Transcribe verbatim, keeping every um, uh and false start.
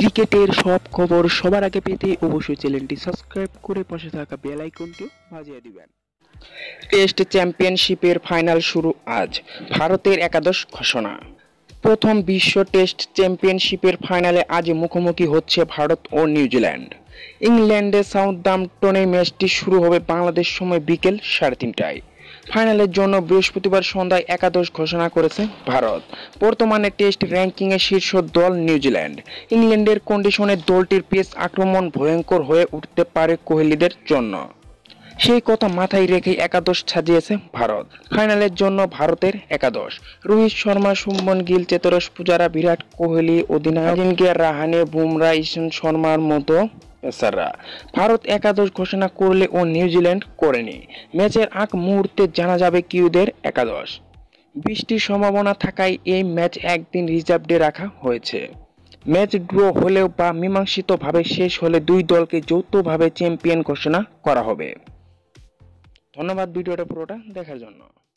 ক্রিকেটের সব খবর সবার আগে পেতে অবশ্যই চ্যানেলটি সাবস্ক্রাইব করে পাশে থাকা বেল আইকনটি বাজিয়ে দিবেন। টেস্ট চ্যাম্পিয়নশিপের ফাইনাল শুরু আজ। ভারতের একাদশ ঘোষণা। প্রথম বিশ্ব টেস্ট চ্যাম্পিয়নশিপের ফাইনালে আজ মুখোমুখি হচ্ছে ভারত ও নিউজিল্যান্ড। ইংল্যান্ডে সাউথহ্যাম্পটনে ম্যাচটি শুরু হবে বাংলাদেশ সময় বিকেল সাড়ে তিনটায়। ফাইনালের জন্য বৃহস্পতিবার সন্ধ্যায় একাদশ ঘোষণা করেছে ভারত। বর্তমানে টেস্ট র্যাঙ্কিংয়ে শীর্ষ দল নিউজিল্যান্ড। ইংল্যান্ডের কন্ডিশনে দলটির পেস আক্রমণ ভয়ঙ্কর হয়ে উঠতে পারে কোহলিদের জন্য। সেই কথা মাথায় রেখে একাদশ সাজিয়েছে ভারত। ফাইনালের জন্য ভারতের একাদশ: রোহিত শর্মা, শুভমন গিল, চেতেশ্বর পূজারা, বিরাট কোহলি, অধিনায়ক অজিঙ্ক্য রাহানে, বুমরা, ঈশান্ত শর্মার মতো পেসাররা। ভারত একাদশ ঘোষণা করলে ও নিউজিল্যান্ড করেনি। ম্যাচের আগ মুহূর্তে জানা যাবে কিউদের একাদশ। বৃষ্টির সম্ভাবনা থাকায় এই ম্যাচ একদিন রিজার্ভ ডে রাখা হয়েছে। ম্যাচ ড্র হলেও বা মীমাংসিতভাবে শেষ হলে দুই দলকে যৌথভাবে চ্যাম্পিয়ন ঘোষণা করা হবে। ধন্যবাদ ভিডিওটা পুরোটা দেখার জন্য।